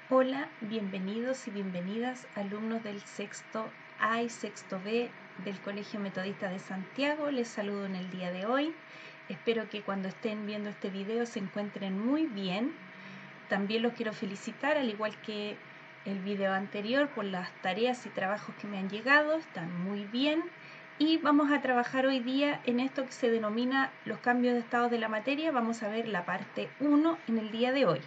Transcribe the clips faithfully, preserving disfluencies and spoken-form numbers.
Hola, bienvenidos y bienvenidas alumnos del sexto A y sexto B del Colegio Metodista de Santiago. Les saludo en el día de hoy. Espero que cuando estén viendo este video se encuentren muy bien. También los quiero felicitar, al igual que el video anterior, por las tareas y trabajos que me han llegado. Están muy bien. Y vamos a trabajar hoy día en esto que se denomina los cambios de estado de la materia. Vamos a ver la parte uno en el día de hoy.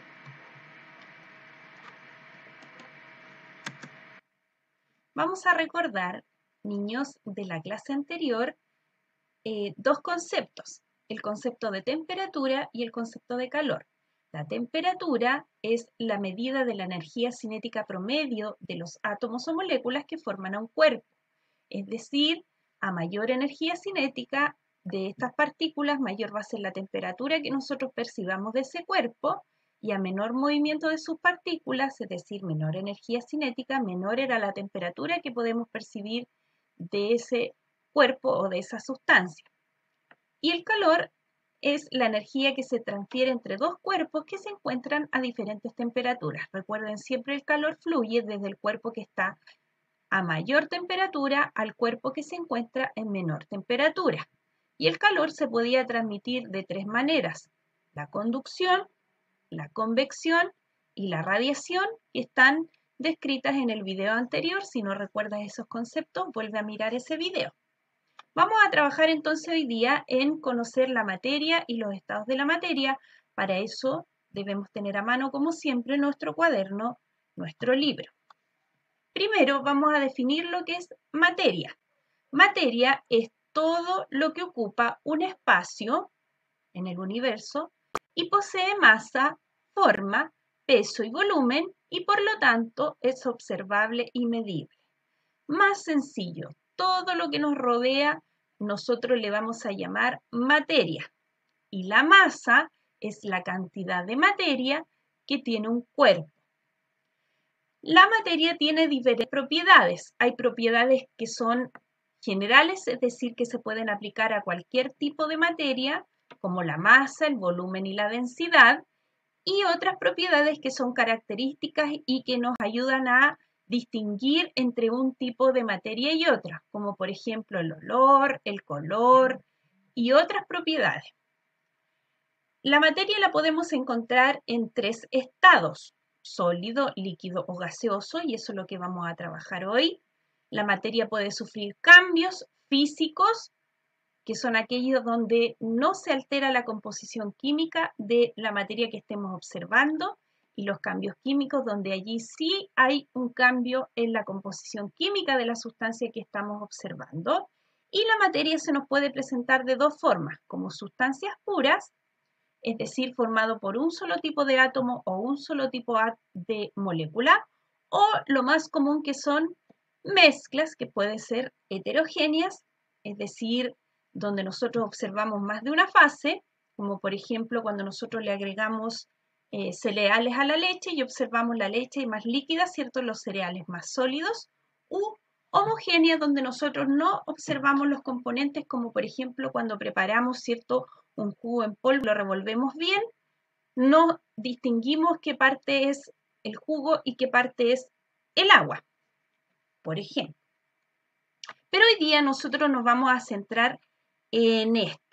Vamos a recordar, niños, de la clase anterior, eh, dos conceptos, el concepto de temperatura y el concepto de calor. La temperatura es la medida de la energía cinética promedio de los átomos o moléculas que forman a un cuerpo. Es decir, a mayor energía cinética de estas partículas, mayor va a ser la temperatura que nosotros percibamos de ese cuerpo, y a menor movimiento de sus partículas, es decir, menor energía cinética, menor era la temperatura que podemos percibir de ese cuerpo o de esa sustancia. Y el calor es la energía que se transfiere entre dos cuerpos que se encuentran a diferentes temperaturas. Recuerden, siempre el calor fluye desde el cuerpo que está a mayor temperatura al cuerpo que se encuentra en menor temperatura. Y el calor se podía transmitir de tres maneras: la conducción, la convección y la radiación, que están descritas en el video anterior. Si no recuerdas esos conceptos, vuelve a mirar ese video. Vamos a trabajar entonces hoy día en conocer la materia y los estados de la materia. Para eso debemos tener a mano, como siempre, nuestro cuaderno, nuestro libro. Primero vamos a definir lo que es materia. Materia es todo lo que ocupa un espacio en el universo y posee masa, forma, peso y volumen, y por lo tanto es observable y medible. Más sencillo, todo lo que nos rodea nosotros le vamos a llamar materia, y la masa es la cantidad de materia que tiene un cuerpo. La materia tiene diferentes propiedades. Hay propiedades que son generales, es decir, que se pueden aplicar a cualquier tipo de materia, como la masa, el volumen y la densidad, y otras propiedades que son características y que nos ayudan a distinguir entre un tipo de materia y otra, como por ejemplo el olor, el color y otras propiedades. La materia la podemos encontrar en tres estados: sólido, líquido o gaseoso, y eso es lo que vamos a trabajar hoy. La materia puede sufrir cambios físicos, que son aquellos donde no se altera la composición química de la materia que estemos observando, y los cambios químicos, donde allí sí hay un cambio en la composición química de la sustancia que estamos observando. Y la materia se nos puede presentar de dos formas: como sustancias puras, es decir, formado por un solo tipo de átomo o un solo tipo de molécula, o lo más común, que son mezclas, que pueden ser heterogéneas, es decir, donde nosotros observamos más de una fase, como por ejemplo cuando nosotros le agregamos eh, cereales a la leche y observamos la leche más líquida, ¿cierto?, los cereales más sólidos, u homogéneas, donde nosotros no observamos los componentes, como por ejemplo cuando preparamos, ¿cierto?, un jugo en polvo, lo revolvemos bien, no distinguimos qué parte es el jugo y qué parte es el agua, por ejemplo. Pero hoy día nosotros nos vamos a centrar en esto.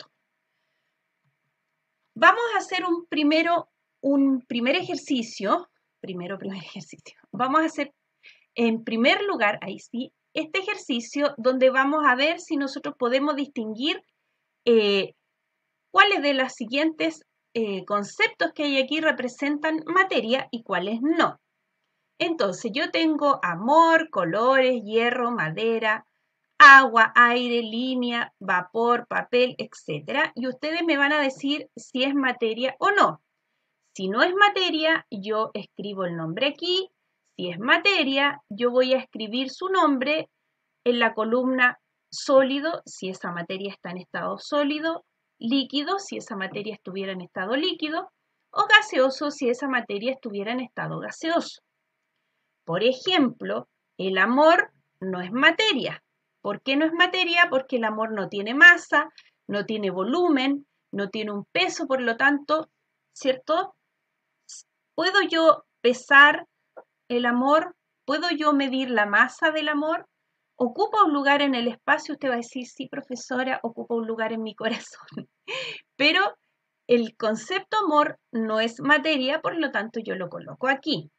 Vamos a hacer un primero, un primer ejercicio, primero primer ejercicio. Vamos a hacer en primer lugar, ahí sí, este ejercicio donde vamos a ver si nosotros podemos distinguir eh, cuáles de los siguientes eh, conceptos que hay aquí representan materia y cuáles no. Entonces, yo tengo amor, colores, hierro, madera, agua, aire, línea, vapor, papel, etcétera. Y ustedes me van a decir si es materia o no. Si no es materia, yo escribo el nombre aquí. Si es materia, yo voy a escribir su nombre en la columna sólido, si esa materia está en estado sólido; líquido, si esa materia estuviera en estado líquido; o gaseoso, si esa materia estuviera en estado gaseoso. Por ejemplo, el amor no es materia. ¿Por qué no es materia? Porque el amor no tiene masa, no tiene volumen, no tiene un peso, por lo tanto, ¿cierto? ¿Puedo yo pesar el amor? ¿Puedo yo medir la masa del amor? ¿Ocupa un lugar en el espacio? Usted va a decir, sí, profesora, ocupa un lugar en mi corazón. Pero el concepto amor no es materia, por lo tanto yo lo coloco aquí.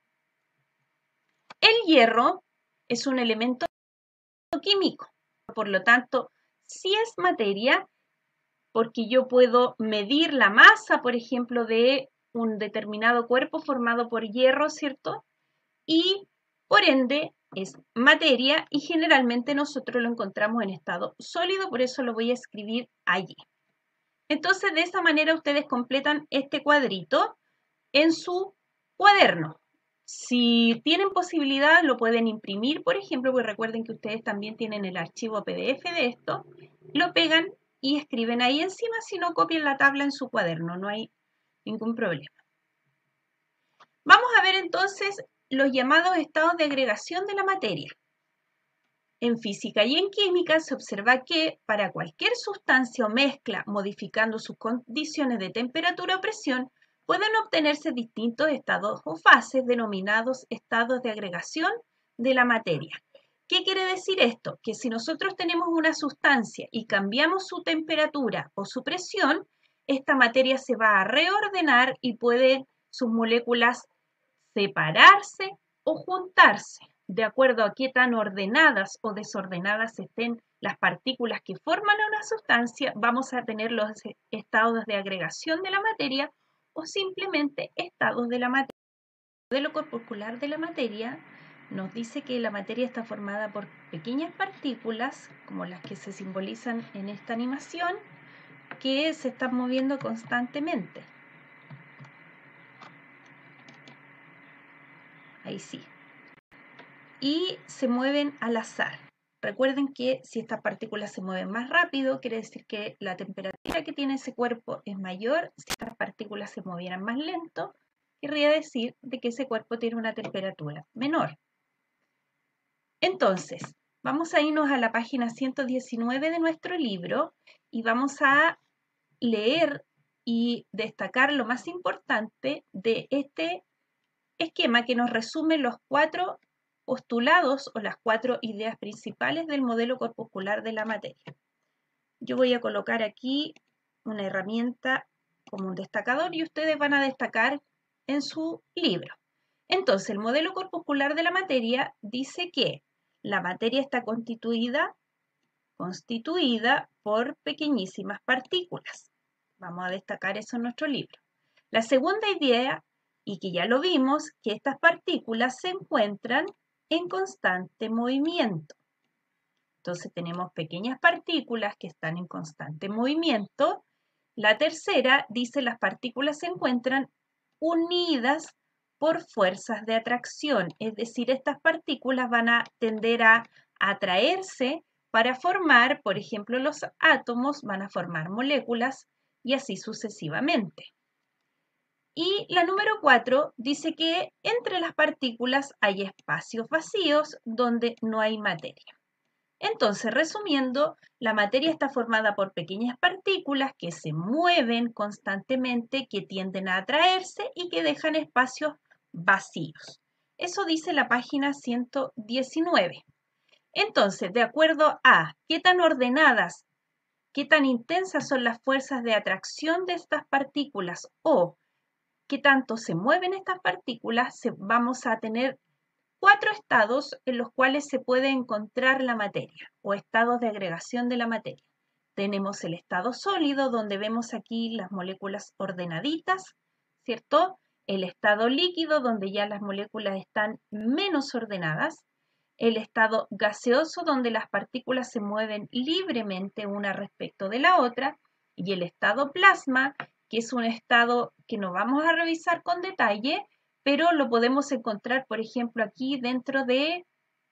El hierro es un elemento químico, por lo tanto, sí es materia, porque yo puedo medir la masa, por ejemplo, de un determinado cuerpo formado por hierro, ¿cierto? Y por ende es materia y generalmente nosotros lo encontramos en estado sólido, por eso lo voy a escribir allí. Entonces, de esa manera ustedes completan este cuadrito en su cuaderno. Si tienen posibilidad, lo pueden imprimir, por ejemplo, porque recuerden que ustedes también tienen el archivo P D F de esto, lo pegan y escriben ahí encima, si no copian la tabla en su cuaderno, no hay ningún problema. Vamos a ver entonces los llamados estados de agregación de la materia. En física y en química se observa que para cualquier sustancia o mezcla modificando sus condiciones de temperatura o presión, pueden obtenerse distintos estados o fases denominados estados de agregación de la materia. ¿Qué quiere decir esto? Que si nosotros tenemos una sustancia y cambiamos su temperatura o su presión, esta materia se va a reordenar y pueden sus moléculas separarse o juntarse, de acuerdo a qué tan ordenadas o desordenadas estén las partículas que forman una sustancia, vamos a tener los estados de agregación de la materia o simplemente estados de la materia. El modelo corpuscular de la materia nos dice que la materia está formada por pequeñas partículas, como las que se simbolizan en esta animación, que se están moviendo constantemente. Ahí sí. Y se mueven al azar. Recuerden que si estas partículas se mueven más rápido, quiere decir que la temperatura que tiene ese cuerpo es mayor. Si estas partículas se movieran más lento, querría decir de que ese cuerpo tiene una temperatura menor. Entonces, vamos a irnos a la página ciento diecinueve de nuestro libro y vamos a leer y destacar lo más importante de este esquema que nos resume los cuatro postulados o las cuatro ideas principales del modelo corpuscular de la materia. Yo voy a colocar aquí una herramienta como un destacador y ustedes van a destacar en su libro. Entonces, el modelo corpuscular de la materia dice que la materia está constituida, constituida por pequeñísimas partículas. Vamos a destacar eso en nuestro libro. La segunda idea, y que ya lo vimos, que estas partículas se encuentran en constante movimiento. Entonces tenemos pequeñas partículas que están en constante movimiento. La tercera dice las partículas se encuentran unidas por fuerzas de atracción, es decir, estas partículas van a tender a atraerse para formar, por ejemplo, los átomos van a formar moléculas y así sucesivamente. Y la número cuatro dice que entre las partículas hay espacios vacíos donde no hay materia. Entonces, resumiendo, la materia está formada por pequeñas partículas que se mueven constantemente, que tienden a atraerse y que dejan espacios vacíos. Eso dice la página ciento diecinueve. Entonces, de acuerdo a qué tan ordenadas, qué tan intensas son las fuerzas de atracción de estas partículas o qué tanto se mueven estas partículas, se, vamos a tener cuatro estados en los cuales se puede encontrar la materia o estados de agregación de la materia. Tenemos el estado sólido, donde vemos aquí las moléculas ordenaditas, ¿cierto? El estado líquido, donde ya las moléculas están menos ordenadas. El estado gaseoso, donde las partículas se mueven libremente una respecto de la otra. Y el estado plasma, que es un estado que no vamos a revisar con detalle, pero lo podemos encontrar, por ejemplo, aquí dentro de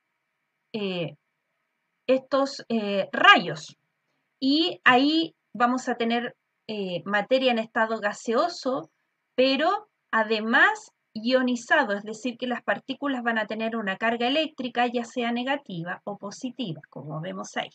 eh, estos eh, rayos. Y ahí vamos a tener eh, materia en estado gaseoso, pero además ionizado, es decir, que las partículas van a tener una carga eléctrica, ya sea negativa o positiva, como vemos ahí.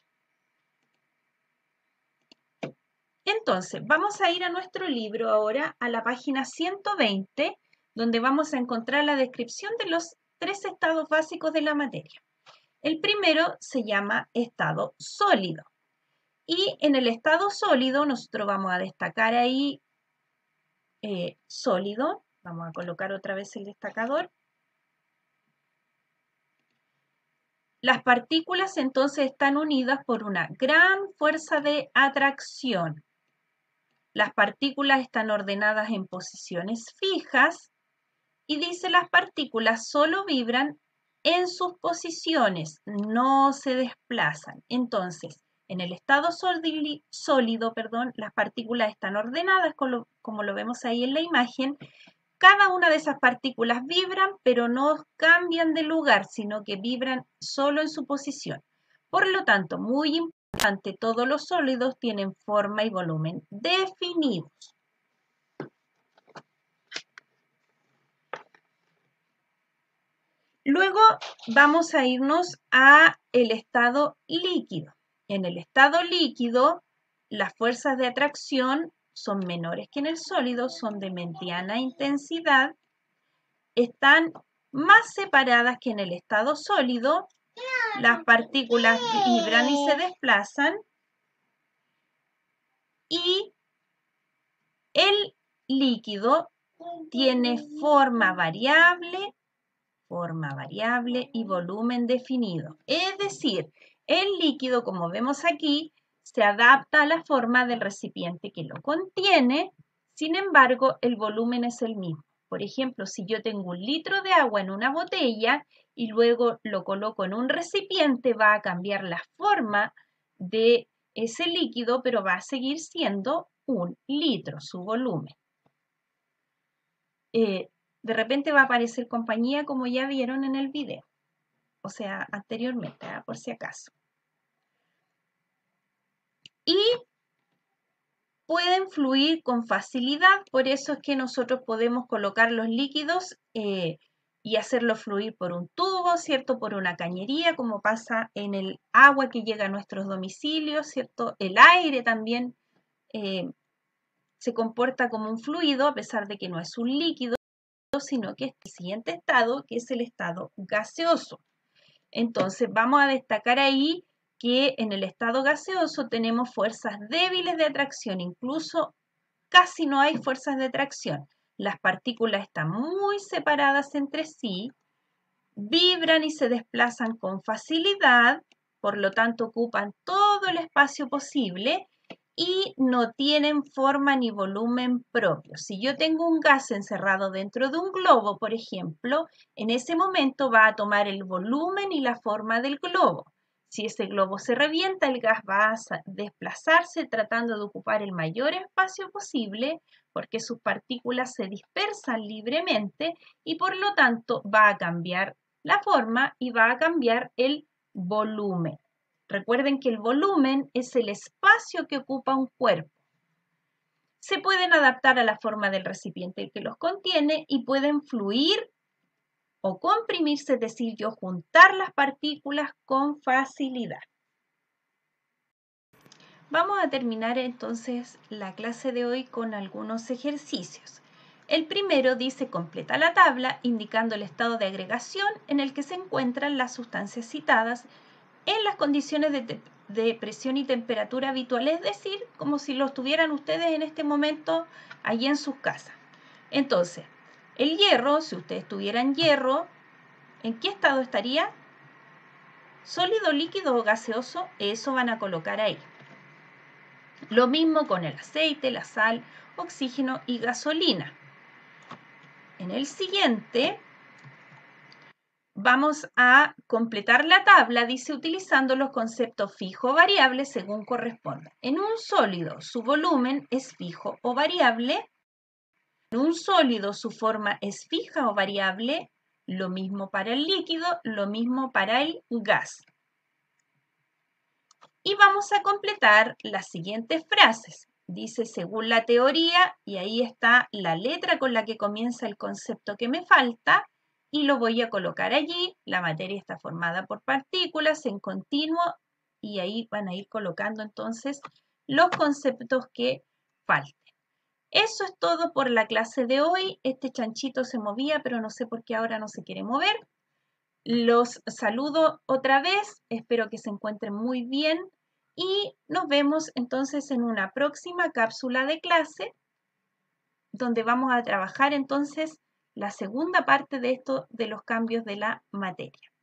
Entonces, vamos a ir a nuestro libro ahora, a la página ciento veinte, donde vamos a encontrar la descripción de los tres estados básicos de la materia. El primero se llama estado sólido. Y en el estado sólido nosotros vamos a destacar ahí eh, sólido. Vamos a colocar otra vez el destacador. Las partículas entonces están unidas por una gran fuerza de atracción. Las partículas están ordenadas en posiciones fijas y dice las partículas solo vibran en sus posiciones, no se desplazan. Entonces, en el estado sólido, perdón, las partículas están ordenadas como, como lo vemos ahí en la imagen. Cada una de esas partículas vibran, pero no cambian de lugar, sino que vibran solo en su posición. Por lo tanto, muy importante, todos los sólidos tienen forma y volumen definidos. Luego vamos a irnos a el estado líquido. En el estado líquido, las fuerzas de atracción son menores que en el sólido, son de mediana intensidad, están más separadas que en el estado sólido, las partículas vibran y se desplazan, y el líquido tiene forma variable, forma variable y volumen definido. Es decir, el líquido, como vemos aquí, se adapta a la forma del recipiente que lo contiene, sin embargo, el volumen es el mismo. Por ejemplo, si yo tengo un litro de agua en una botella y luego lo coloco en un recipiente, va a cambiar la forma de ese líquido, pero va a seguir siendo un litro, su volumen. Eh, de repente va a aparecer compañía como ya vieron en el video, o sea, anteriormente, ¿eh? Por si acaso. Y pueden fluir con facilidad, por eso es que nosotros podemos colocar los líquidos eh, y hacerlo fluir por un tubo, ¿cierto? Por una cañería, como pasa en el agua que llega a nuestros domicilios, ¿cierto? El aire también eh, se comporta como un fluido, a pesar de que no es un líquido, sino que es el siguiente estado, que es el estado gaseoso. Entonces, vamos a destacar ahí que en el estado gaseoso tenemos fuerzas débiles de atracción, incluso casi no hay fuerzas de atracción. Las partículas están muy separadas entre sí, vibran y se desplazan con facilidad, por lo tanto ocupan todo el espacio posible y no tienen forma ni volumen propio. Si yo tengo un gas encerrado dentro de un globo, por ejemplo, en ese momento va a tomar el volumen y la forma del globo. Si ese globo se revienta, el gas va a desplazarse tratando de ocupar el mayor espacio posible porque sus partículas se dispersan libremente y por lo tanto va a cambiar la forma y va a cambiar el volumen. Recuerden que el volumen es el espacio que ocupa un cuerpo. Se pueden adaptar a la forma del recipiente que los contiene y pueden fluir o comprimirse, es decir, yo juntar las partículas con facilidad. Vamos a terminar entonces la clase de hoy con algunos ejercicios. El primero dice completa la tabla indicando el estado de agregación en el que se encuentran las sustancias citadas en las condiciones de, de presión y temperatura habituales, es decir, como si lo tuvieran ustedes en este momento allí en sus casas. Entonces, el hierro, si ustedes tuvieran hierro, ¿en qué estado estaría? Sólido, líquido o gaseoso, eso van a colocar ahí. Lo mismo con el aceite, la sal, oxígeno y gasolina. En el siguiente vamos a completar la tabla, dice, utilizando los conceptos fijo o variable según corresponda. En un sólido, su volumen es fijo o variable. En un sólido, su forma es fija o variable. Lo mismo para el líquido, lo mismo para el gas. Y vamos a completar las siguientes frases. Dice, según la teoría, y ahí está la letra con la que comienza el concepto que me falta, y lo voy a colocar allí. La materia está formada por partículas en continuo, y ahí van a ir colocando entonces los conceptos que falten. Eso es todo por la clase de hoy. Este chanchito se movía, pero no sé por qué ahora no se quiere mover. Los saludo otra vez, espero que se encuentren muy bien y nos vemos entonces en una próxima cápsula de clase donde vamos a trabajar entonces la segunda parte de esto de los cambios de la materia.